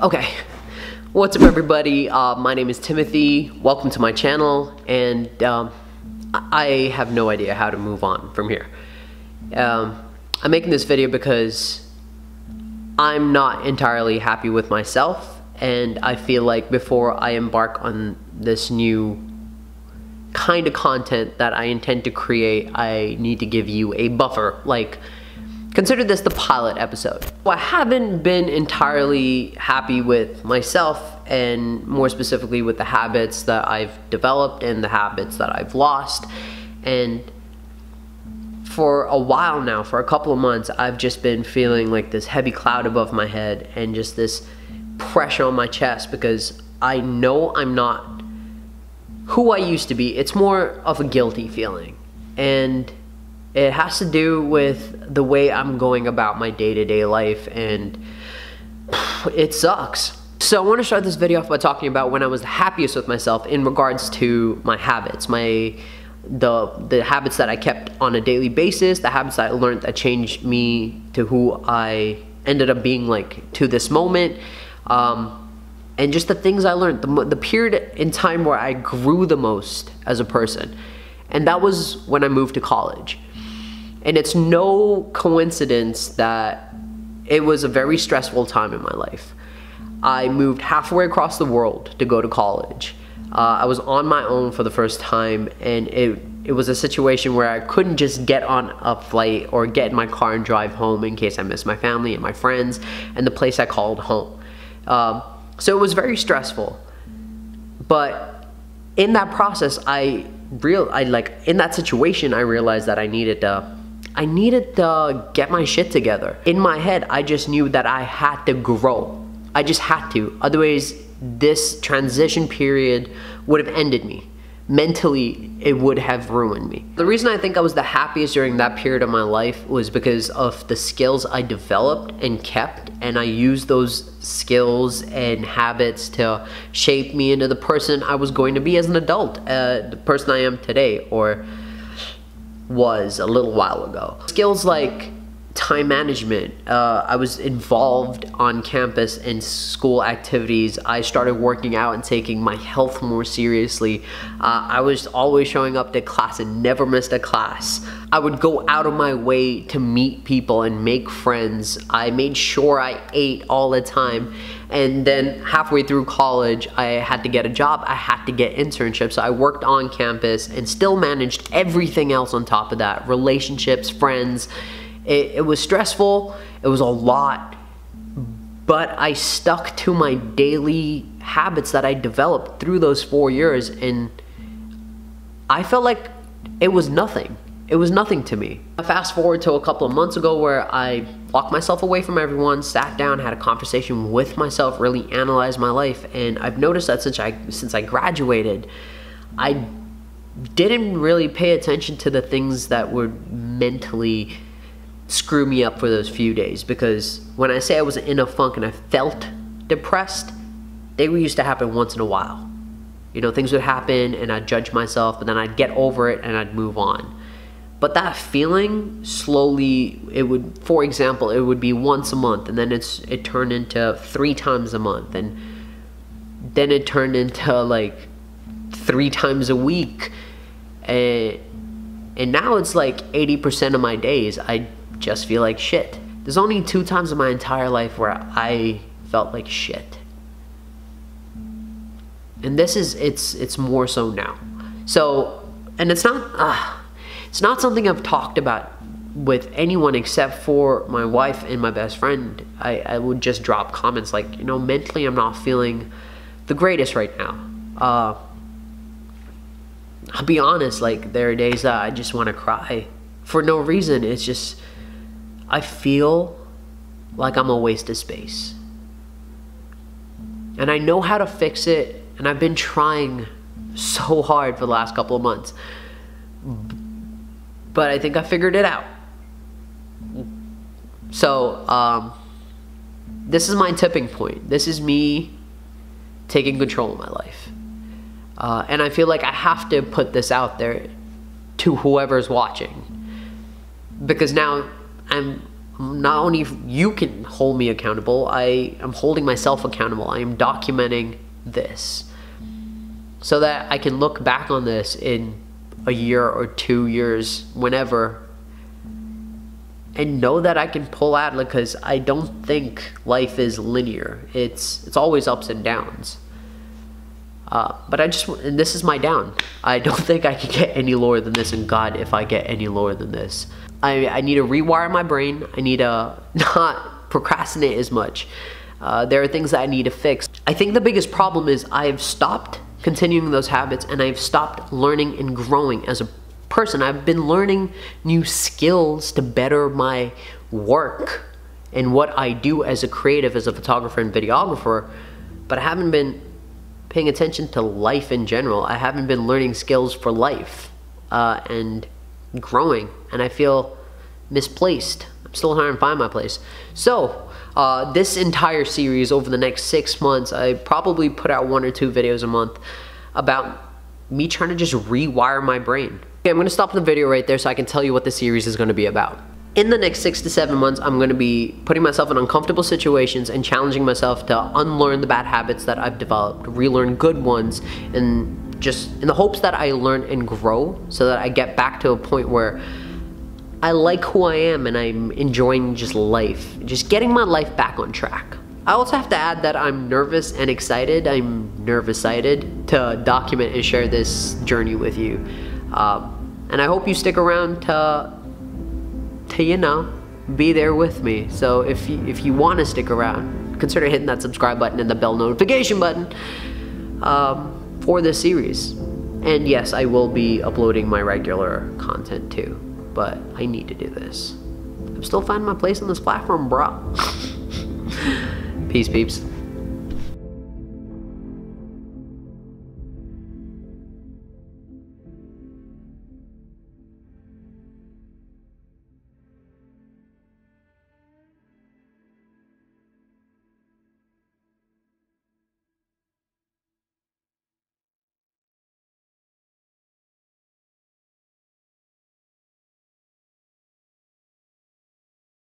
Okay, what's up everybody? My name is Timothy. Welcome to my channel, and I have no idea how to move on from here. I'm making this video because I'm not entirely happy with myself, and I feel like before I embark on this new kind of content that I intend to create, I need to give you a buffer. Like, consider this the pilot episode. I haven't been entirely happy with myself, and more specifically with the habits that I've developed and the habits that I've lost. And for a while now, for a couple of months, I've just been feeling like this heavy cloud above my head and just this pressure on my chest because I know I'm not who I used to be. It's more of a guilty feeling, and it has to do with the way I'm going about my day-to-day life, and it sucks. So I want to start this video off by talking about when I was the happiest with myself in regards to my habits, the habits that I kept on a daily basis, the habits that I learned that changed me to who I ended up being like to this moment, and just the things I learned, the period in time where I grew the most as a person. And that was when I moved to college. And it's no coincidence that it was a very stressful time in my life. I moved halfway across the world to go to college. I was on my own for the first time, and it was a situation where I couldn't just get on a flight or get in my car and drive home in case I missed my family and my friends and the place I called home. So it was very stressful. But in that process, in that situation, I realized that I needed to get my shit together. In my head, I just knew that I had to grow. I just had to. Otherwise, this transition period would have ended me. Mentally, it would have ruined me. The reason I think I was the happiest during that period of my life was because of the skills I developed and kept, and I used those skills and habits to shape me into the person I was going to be as an adult, the person I am today, or was a little while ago. Skills like time management. I was involved on campus in school activities. I started working out and taking my health more seriously. I was always showing up to class and never missed a class. I would go out of my way to meet people and make friends. I made sure I ate all the time. And then halfway through college, I had to get a job. I had to get internships. So I worked on campus and still managed everything else on top of that. Relationships, friends. It was stressful. It was a lot. But I stuck to my daily habits that I developed through those 4 years, and I felt like it was nothing. It was nothing to me. Fast forward to a couple of months ago where I locked myself away from everyone, sat down, had a conversation with myself, really analyzed my life, and I've noticed that since I graduated, I didn't really pay attention to the things that would mentally screw me up for those few days. Because when I say I was in a funk and I felt depressed, they used to happen once in a while. You know, things would happen and I'd judge myself, but then I'd get over it and I'd move on. But that feeling slowly, for example, it would be once a month, and then it turned into 3 times a month, and then it turned into like 3 times a week, and now it's like 80% of my days I just feel like shit. There's only 2 times in my entire life where I felt like shit, and it's more so now. So, and it's not something I've talked about with anyone except for my wife and my best friend. I would just drop comments like, you know, mentally I'm not feeling the greatest right now. I'll be honest, like, there are days that I just want to cry for no reason. It's just, I feel like I'm a waste of space. And I know how to fix it, and I've been trying so hard for the last couple of months. But I think I figured it out. So, this is my tipping point. This is me taking control of my life. And I feel like I have to put this out there to whoever's watching. Because now I'm not only you can hold me accountable, I am holding myself accountable. I am documenting this so that I can look back on this in a year or 2 years, whenever, and know that I can pull out, because I don't think life is linear. It's always ups and downs. But and this is my down. I don't think I can get any lower than this, and God, if I get any lower than this. I need to rewire my brain. I need to not procrastinate as much. There are things that I need to fix. I think the biggest problem is I've stopped continuing those habits, and I've stopped learning and growing as a person. I've been learning new skills to better my work and what I do as a creative, as a photographer and videographer, but I haven't been paying attention to life in general. I haven't been learning skills for life and growing, and I feel misplaced. I'm still trying to find my place. So this entire series over the next 6 months, I probably put out 1 or 2 videos a month about me trying to just rewire my brain. Okay, I'm gonna stop the video right there so I can tell you what the series is gonna be about. In the next 6 to 7 months, I'm gonna be putting myself in uncomfortable situations and challenging myself to unlearn the bad habits that I've developed, relearn good ones, and just in the hopes that I learn and grow so that I get back to a point where I like who I am and I'm enjoying just life, just getting my life back on track. I also have to add that I'm nervous and excited. I'm nervous-sighted to document and share this journey with you. And I hope you stick around to you know, be there with me. So if you want to stick around, consider hitting that subscribe button and the bell notification button for this series. And yes, I will be uploading my regular content too, but I need to do this. I'm still finding my place on this platform, bro. Peace, peeps.